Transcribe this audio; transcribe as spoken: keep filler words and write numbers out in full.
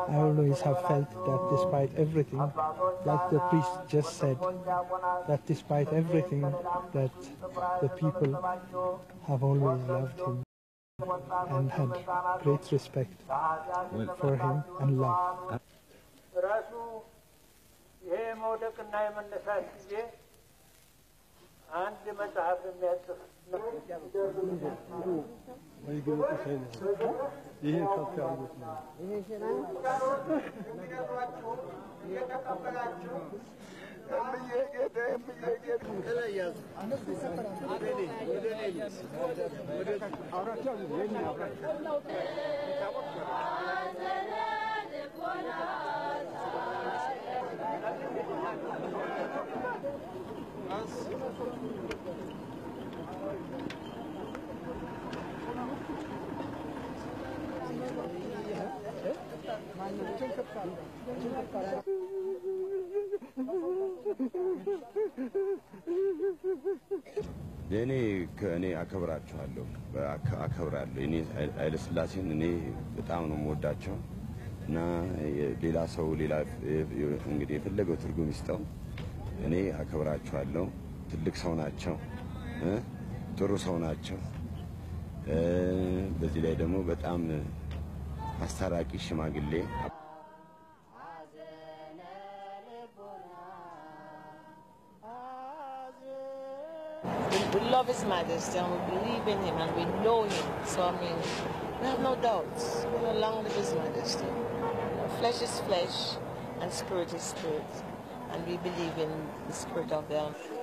I always have felt that despite everything, like the priest just said, that despite everything, that the people have always loved him and had great respect for him and love. እኔ ከእኔ አከብራቸዋለሁ አከብራለሁ እኔ ሀይለስላሴን እኔ በጣም ነው የምወዳቸው እና ሌላ ሰው ሌላ እንግዲህ የፈለገው ትርጉም ይስጠው እኔ አከብራቸዋለሁ ትልቅ ሰው ናቸው ጥሩ ሰው ናቸው በዚህ ላይ ደግሞ በጣም አስተራቂ ሽማግሌ We love His Majesty and we believe in Him and we know Him. So I mean, we have no doubts. We know long live His Majesty. You know, flesh is flesh and spirit is spirit. And we believe in the spirit of them.